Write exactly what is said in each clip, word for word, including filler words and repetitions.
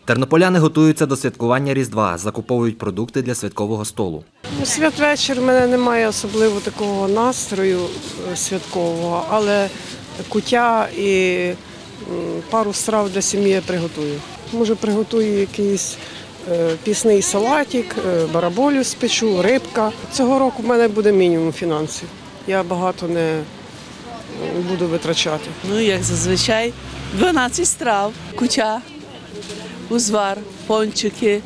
Тернополяни готуються до святкування Різдва, закуповують продукти для святкового столу. У святвечір в мене немає особливо такого настрою святкового, але куття і пару страв для сім'ї я приготую. Може, приготую якийсь пісний салатик, бараболю спечу, рибка. Цього року в мене буде мінімум фінансів. Я багато не буду витрачати. Ну, як зазвичай, дванадцять страв, куття, узвар, пончики,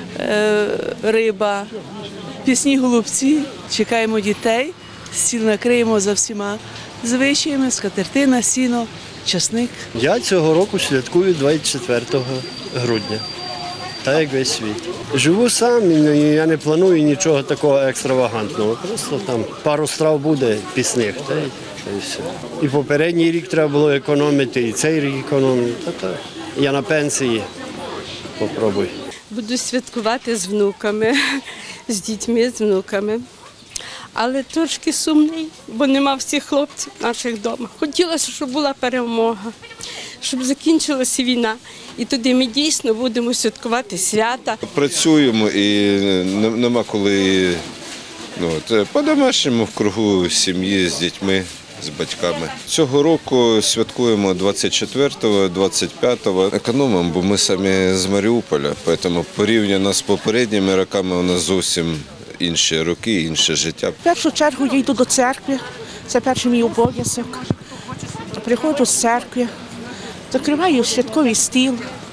риба, пісні голубці. Чекаємо дітей, стіл накриємо за всіма звичаями, скатертина, сіно, часник. Я цього року святкую двадцять четвертого грудня, так як весь світ. Живу сам, і я не планую нічого такого екстравагантного. Просто там пару страв буде пісних. Та й, та й все. І попередній рік треба було економити, і цей рік економити. Я на пенсії. Попробуй. Буду святкувати з внуками, з дітьми, з внуками. Але трошки сумний, бо нема всіх хлопців наших вдома. Хотілося, щоб була перемога, щоб закінчилася війна. І тоді ми дійсно будемо святкувати свята. Працюємо і нема коли ну, по-домашньому в кругу сім'ї з дітьми, з батьками. Цього року святкуємо двадцять четвертого, двадцять п'ятого. Економимо, бо ми самі з Маріуполя, тому порівняно з попередніми роками у нас зовсім інші роки, інше життя. В першу чергу я йду до церкви, це перший мій обов'язок. Приходжу з церкви, закриваю святковий стіл,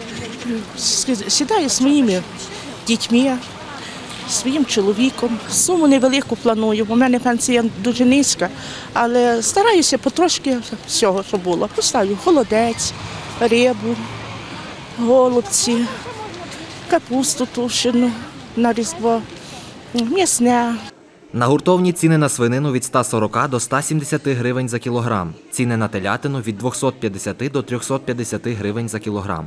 сідаю з моїми дітьми, своїм чоловіком. Суму невелику планую, бо в мене пенсія дуже низька, але стараюся потрошки всього, що було. Поставлю холодець, рибу, голубці, капусту тушену на Різдво, м'ясне. На гуртовні ціни на свинину від ста сорока до ста сімдесяти гривень за кілограм. Ціни на телятину від двохсот п'ятдесяти до трьохсот п'ятдесяти гривень за кілограм.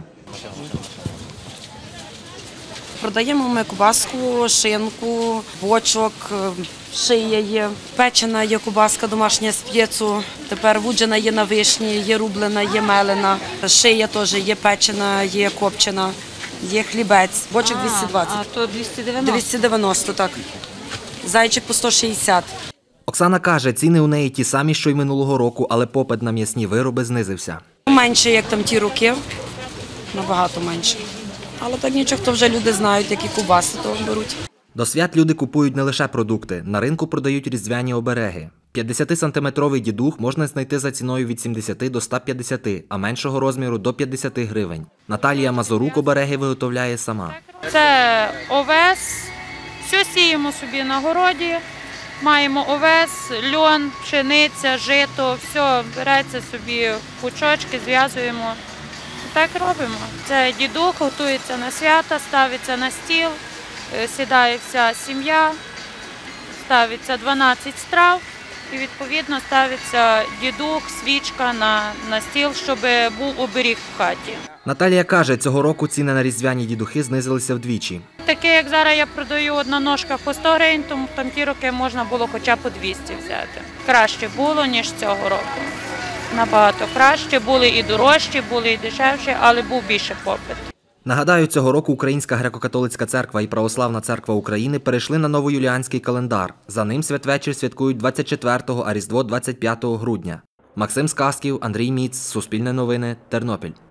Продаємо ми кубаску, шинку, бочок, шия є, печена є кубаска домашня з п'єцу, тепер вуджена є на вишні, є рублена, є мелена, шия теж є печена, є копчена, є хлібець, бочок двісті двадцять. А то двісті дев'яносто? двісті дев'яносто, так. Зайчик по сто шістдесят. Оксана каже, ціни у неї ті самі, що й минулого року, але попит на м'ясні вироби знизився. Менше, як там ті роки, набагато менше. Але так нічого, хто вже люди знають, які кубаси, то беруть. До свят люди купують не лише продукти. На ринку продають різдвяні обереги. п'ятдесятисантиметровий дідух можна знайти за ціною від сімдесяти до ста п'ятдесяти, а меншого розміру – до п'ятдесяти гривень. Наталія Мазурук обереги виготовляє сама. Це овес, все сіємо собі на городі, маємо овес, льон, пшениця, жито, все береться собі в пучочки, зв'язуємо. Так робимо. Це дідух, готується на свята, ставиться на стіл, сідає вся сім'я, ставиться дванадцять страв і відповідно ставиться дідух, свічка на, на стіл, щоб був оберіг в хаті. Наталія каже, цього року ціни на різдвяні дідухи знизилися вдвічі. Таке, як зараз я продаю одна ножка по сто гривень, тому там ті роки можна було хоча б по двісті взяти. Краще було, ніж цього року. Набагато краще, були і дорожчі, були і дешевші, але був більше попит. Нагадаю, цього року Українська греко-католицька церква і Православна церква України перейшли на новоюліанський календар. За ним святвечір святкують двадцять четвертого, а Різдво – двадцять п'ятого грудня. Максим Сказків, Андрій Міц, Суспільне новини, Тернопіль.